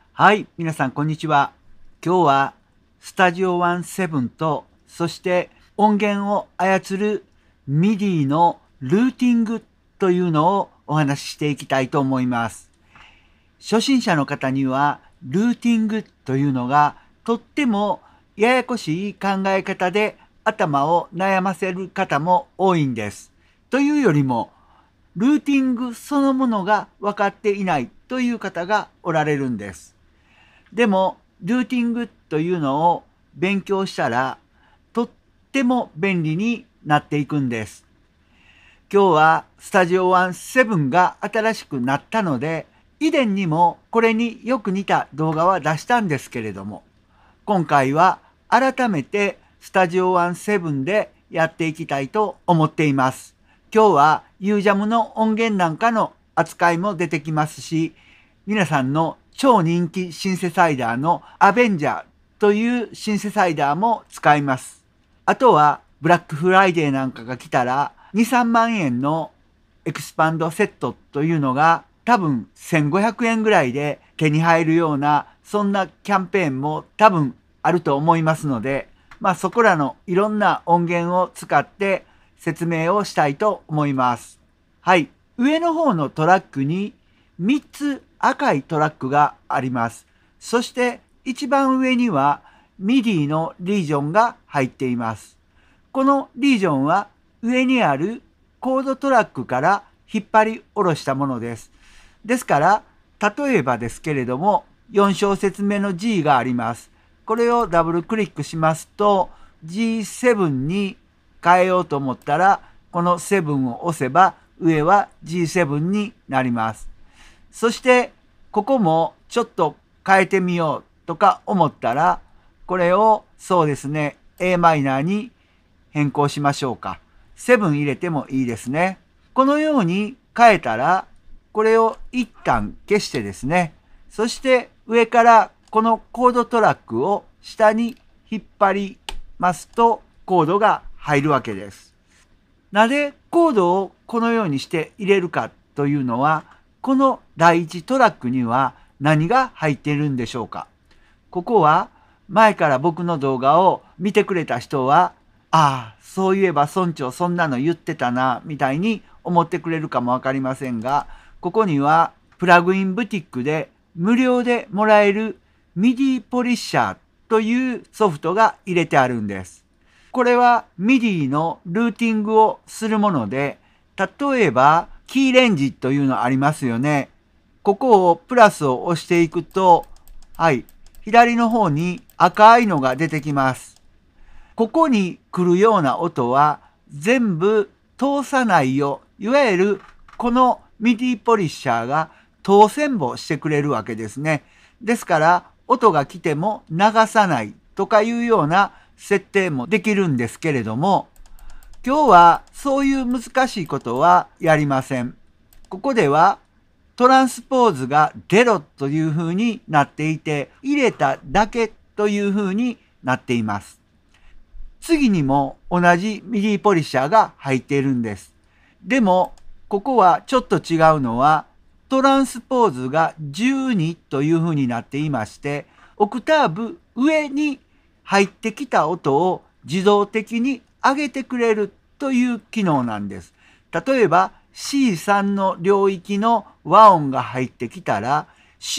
はい、皆さんこんにちは。今日はスタジオ17と、そして音源を操る MIDI のルーティングというのをお話ししていきたいと思います。初心者の方にはルーティングというのがとってもややこしい考え方で頭を悩ませる方も多いんです。というよりもルーティングそのものが分かっていないという方がおられるんです。でも、ルーティングというのを勉強したら、とっても便利になっていくんです。今日はスタジオ17が新しくなったので、以前にもこれによく似た動画は出したんですけれども、今回は改めてスタジオ17でやっていきたいと思っています。今日は UJAM の音源なんかの扱いも出てきますし、皆さんの超人気シンセサイダーのアベンジャーというシンセサイダーも使います。あとはブラックフライデーなんかが来たら2、3万円のエクスパンドセットというのが多分1500円ぐらいで手に入るようなそんなキャンペーンも多分あると思いますので、そこらのいろんな音源を使って説明をしたいと思います。はい。上の方のトラックに3つ赤いトラックがあります。そして一番上には MIDI のリージョンが入っています。このリージョンは上にあるコードトラックから引っ張り下ろしたものです。ですから、例えばですけれども、4小節目の G があります。これをダブルクリックしますと、G7 に変えようと思ったら、この7を押せば、上は G7 になります。そして、ここもちょっと変えてみようとか思ったら、これをそうですね、a マイナーに変更しましょうか。7入れてもいいですね。このように変えたら、これを一旦消してですね、そして上からこのコードトラックを下に引っ張りますと、コードが入るわけです。なぜコードをこのようにして入れるかというのは、この第一トラックには何が入っているんでしょうか。ここは前から僕の動画を見てくれた人は、ああ、そういえば村長そんなの言ってたな、みたいに思ってくれるかもわかりませんが、ここにはプラグインブティックで無料でもらえる MIDI ポリッシャーというソフトが入れてあるんです。これは MIDI のルーティングをするもので、例えばキーレンジというのありますよね。ここをプラスを押していくと、はい、左の方に赤いのが出てきます。ここに来るような音は全部通さないよ。いわゆるこのミディポリッシャーが通せんぼしてくれるわけですね。ですから音が来ても流さないとかいうような設定もできるんですけれども、今日はそういう難しいことはやりません。ここではトランスポーズが0というふうになっていて、入れただけというふうになっています。次にも同じミディポリッシャーが入っているんです。でも、ここはちょっと違うのは、トランスポーズが12というふうになっていまして、オクターブ上に入ってきた音を自動的に上げてくれるという機能なんです。例えば C3 の領域の和音が入ってきたら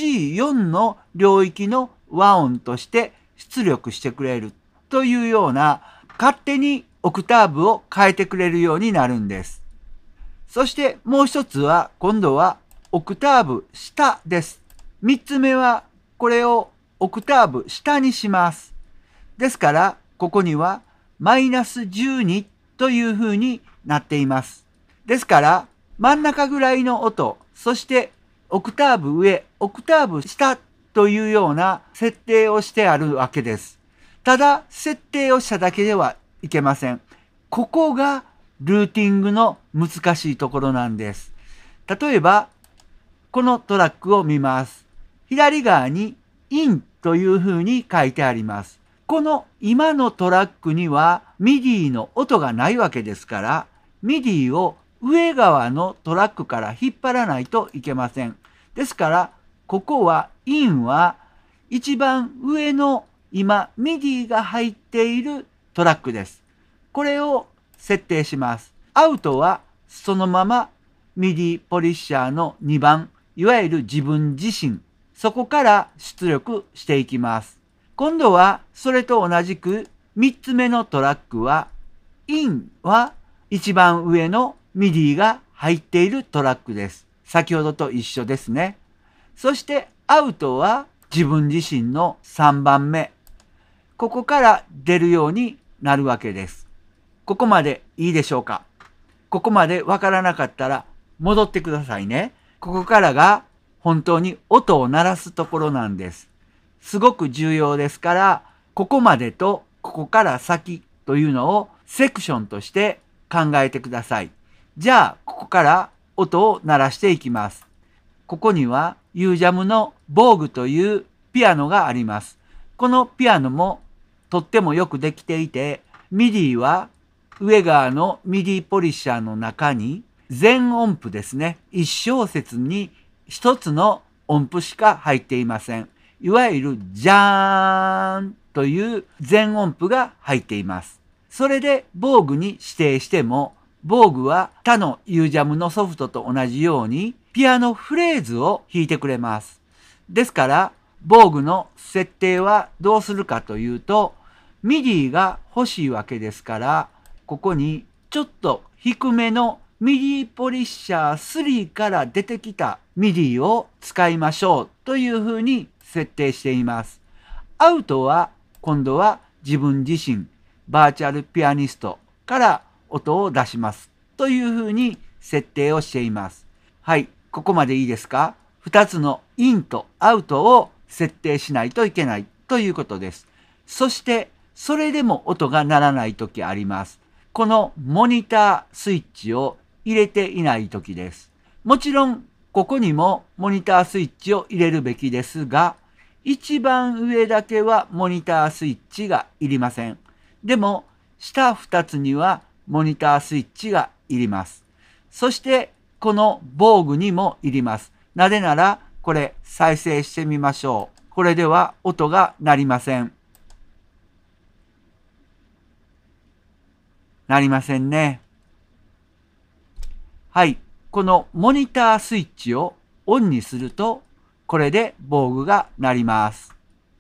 C4 の領域の和音として出力してくれるというような勝手にオクターブを変えてくれるようになるんです。そしてもう一つは今度はオクターブ下です。三つ目はこれをオクターブ下にします。ですからここにはマイナス12というふうになっています。ですから真ん中ぐらいの音、そしてオクターブ上、オクターブ下というような設定をしてあるわけです。ただ設定をしただけではいけません。ここがルーティングの難しいところなんです。例えばこのトラックを見ます。左側に IN というふうに書いてあります。この今のトラックには MIDI の音がないわけですから、MIDI を上側のトラックから引っ張らないといけません。ですから、ここは IN は一番上の今、ミディが入っているトラックです。これを設定します。アウトはそのままミディポリッシャーの2番、いわゆる自分自身、そこから出力していきます。今度はそれと同じく3つ目のトラックは、インは一番上のミディが入っているトラックです。先ほどと一緒ですね。そしてアウトは自分自身の3番目。ここから出るようになるわけです。ここまでいいでしょうか？ここまでわからなかったら戻ってくださいね。ここからが本当に音を鳴らすところなんです。すごく重要ですから、ここまでとここから先というのをセクションとして考えてください。じゃあ、ここから音を鳴らしていきます。ここには U-JAM のボーグというピアノがあります。このピアノもとってもよくできていて、ミディは上側のミディポリッシャーの中に全音符ですね。一小節に一つの音符しか入っていません。いわゆるジャーンという全音符が入っています。それでボーグに指定しても、ボーグは他の U-JAM のソフトと同じようにピアノフレーズを弾いてくれます。ですから、ボーグの設定はどうするかというと、ミディが欲しいわけですから、ここにちょっと低めのミディポリッシャー3から出てきたミディを使いましょうというふうに設定しています。アウトは今度は自分自身、バーチャルピアニストから音を出しますというふうに設定をしています。はい、ここまでいいですか？2つのインとアウトを設定しないといけないということです。そして、それでも音が鳴らないときあります。このモニタースイッチを入れていないときです。もちろん、ここにもモニタースイッチを入れるべきですが、一番上だけはモニタースイッチがいりません。でも、下2つにはモニタースイッチがいります。そして、この防具にもいります。なぜなら、これ再生してみましょう。これでは音が鳴りません。なりませんね。はい。このモニタースイッチをオンにすると、これで防具が鳴ります。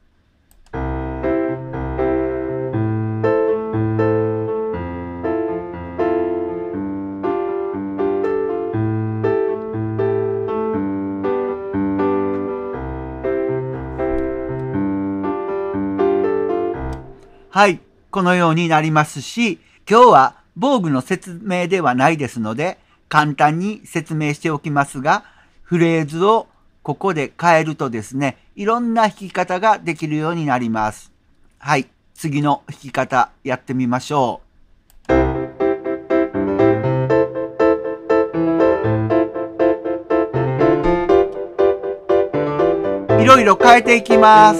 はい。このようになりますし、今日は防具の説明ではないですので、簡単に説明しておきますが、フレーズをここで変えるとですね、いろんな弾き方ができるようになります。はい。次の弾き方やってみましょう。いろいろ変えていきます。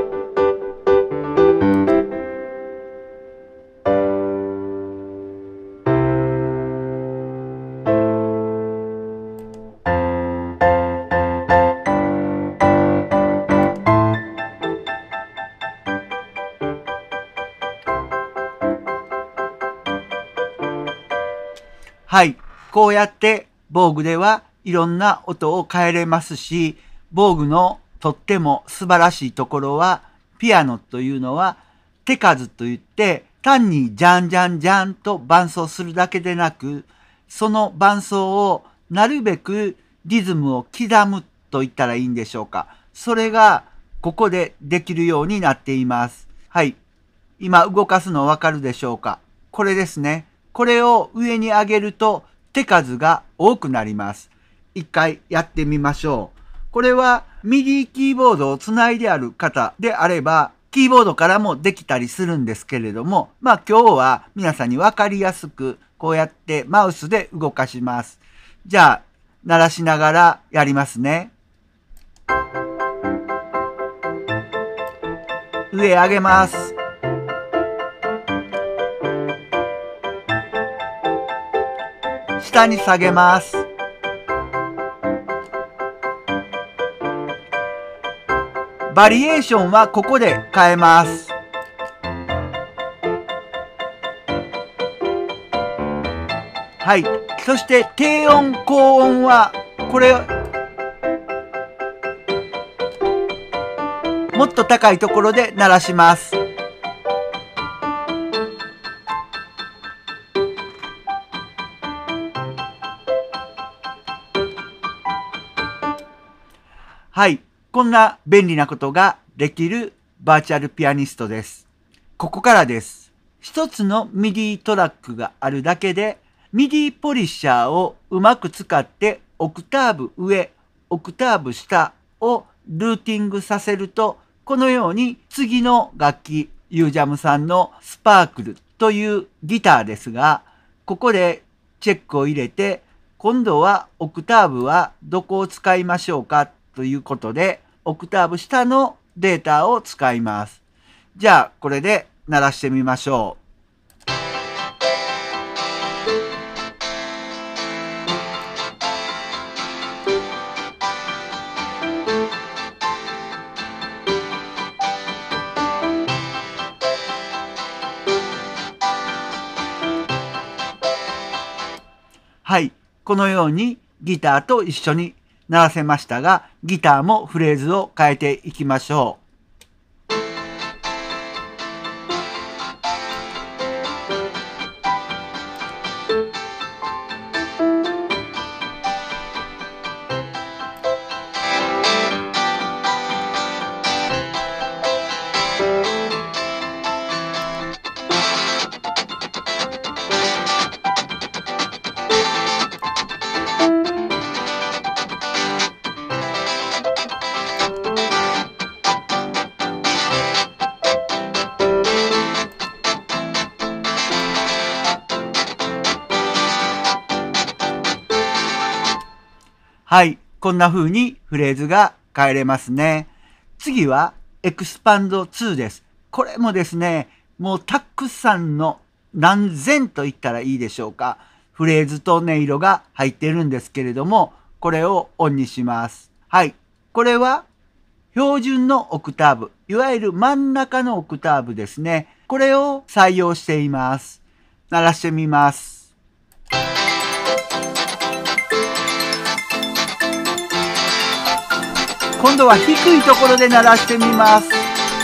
はい。こうやって防具ではいろんな音を変えれますし、防具のとっても素晴らしいところは、ピアノというのは手数といって単にジャンジャンジャンと伴奏するだけでなく、その伴奏をなるべくリズムを刻むと言ったらいいんでしょうか。それがここでできるようになっています。はい。今動かすのわかるでしょうか。これですね。これを上に上げると手数が多くなります。一回やってみましょう。これはミディキーボードをつないである方であれば、キーボードからもできたりするんですけれども、今日は皆さんにわかりやすくこうやってマウスで動かします。じゃあ、鳴らしながらやりますね。上上げます。下に下げます。 バリエーションはここで変えます。はい。そして低音、高音はこれもっと高いところで鳴らします。はい。こんな便利なことができるバーチャルピアニストです。ここからです。一つの MIDI トラックがあるだけで MIDI ポリッシャーをうまく使ってオクターブ上、オクターブ下をルーティングさせると、このように次の楽器、ユージャムさんのスパークルというギターですが、ここでチェックを入れて、今度はオクターブはどこを使いましょうかということで、オクターブ下のデータを使います。じゃあ、これで鳴らしてみましょう。はい。このようにギターと一緒に鳴らせましたが、ギターもフレーズを変えていきましょう。はい。こんな風にフレーズが変えれますね。次はエクスパンド2です。これもですね、もうたくさんの何千と言ったらいいでしょうか。フレーズと音色が入ってるんですけれども、これをオンにします。はい。これは標準のオクターブ、いわゆる真ん中のオクターブですね。これを採用しています。鳴らしてみます。今度は低いところで鳴らしてみます。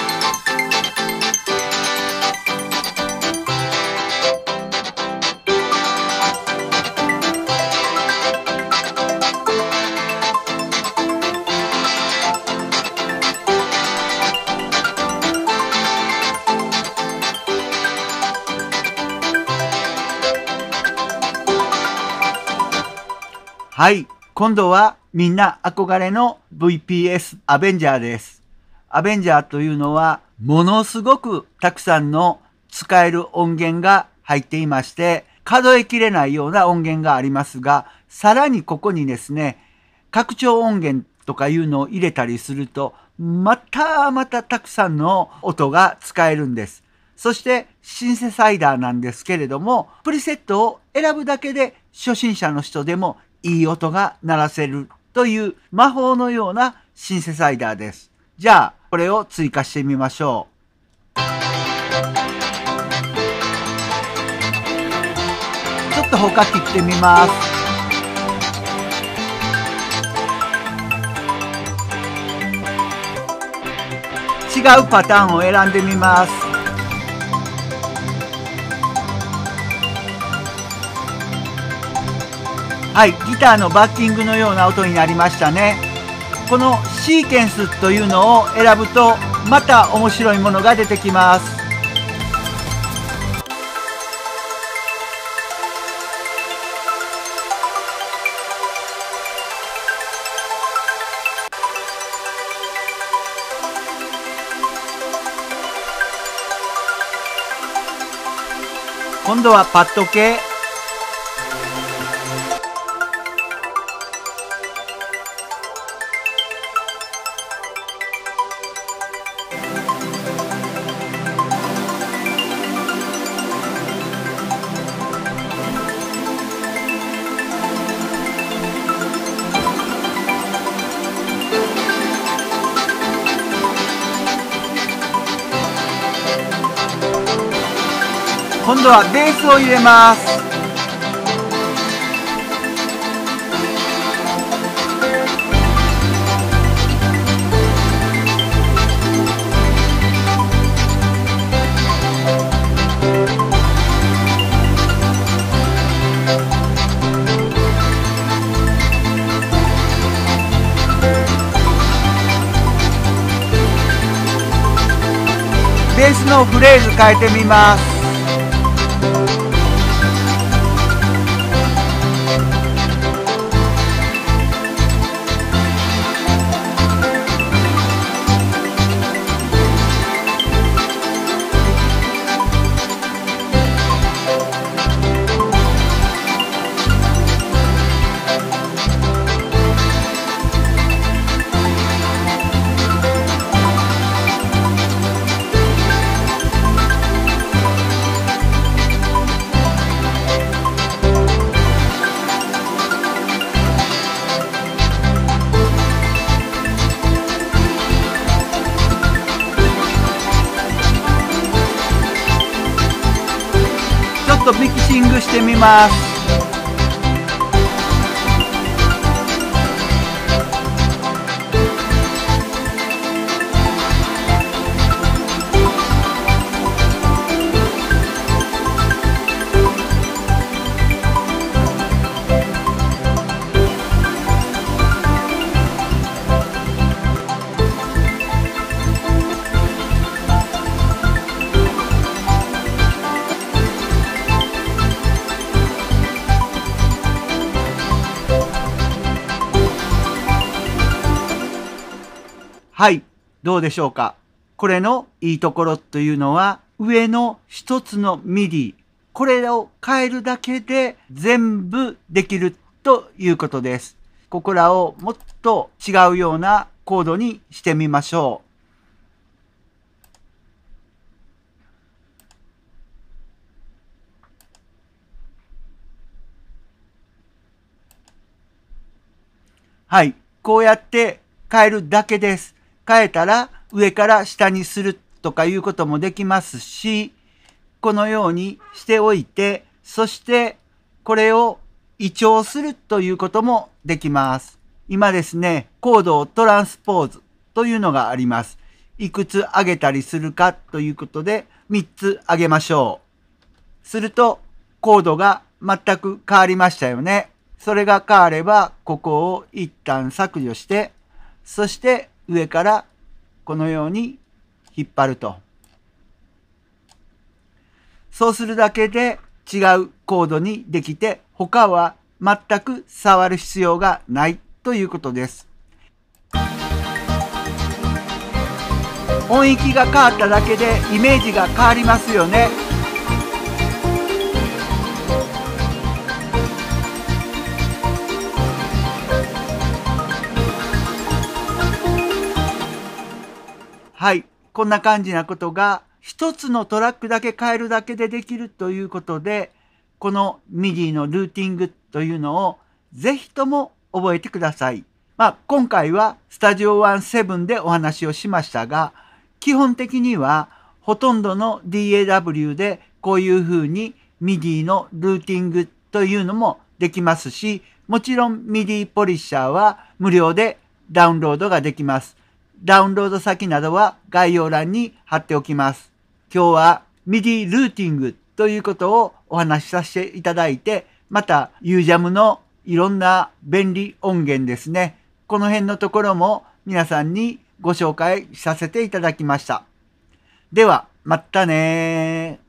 はい。今度はみんな憧れの VPS アベンジャーです。アベンジャーというのはものすごくたくさんの使える音源が入っていまして、数えきれないような音源がありますが、さらにここにですね、拡張音源とかいうのを入れたりすると、またたくさんの音が使えるんです。そしてシンセサイダーなんですけれども、プリセットを選ぶだけで初心者の人でもいい音が鳴らせるという魔法のようなシンセサイダーです。じゃあ、これを追加してみましょう。ちょっと他切ってみます。違うパターンを選んでみます。はい、ギターのバッキングのような音になりましたね。このシーケンスというのを選ぶとまた面白いものが出てきます。今度はパッド系。 今度はベースを入れます。ベースのフレーズ変えてみます。ちょっとミキシングしてみます。はい、どうでしょうか。これのいいところというのは、上の一つのミディ、これを変えるだけで全部できるということです。ここらをもっと違うようなコードにしてみましょう。はい、こうやって変えるだけです。変えたら上から下にするとかいうこともできますし、このようにしておいて、そしてこれを移調するということもできます。今ですね、コードをトランスポーズというのがあります。いくつ上げたりするかということで3つ上げましょう。するとコードが全く変わりましたよね。それが変わればここを一旦削除して、そして上からこのように引っ張ると。そうするだけで違うコードにできて、他は全く触る必要がないということです。音域が変わっただけでイメージが変わりますよね。はい、こんな感じなことが一つのトラックだけ変えるだけでできるということで、この MIDI のルーティングというのをぜひとも覚えてください。今回はスタジオワン7でお話をしましたが、基本的にはほとんどの DAW でこういうふうに MIDI のルーティングというのもできますし、もちろん MIDI ポリッシャーは無料でダウンロードができます。ダウンロード先などは概要欄に貼っておきます。今日は MIDI ルーティングということをお話しさせていただいて、また UJAM のいろんな便利音源ですね。この辺のところも皆さんにご紹介させていただきました。では、またねー。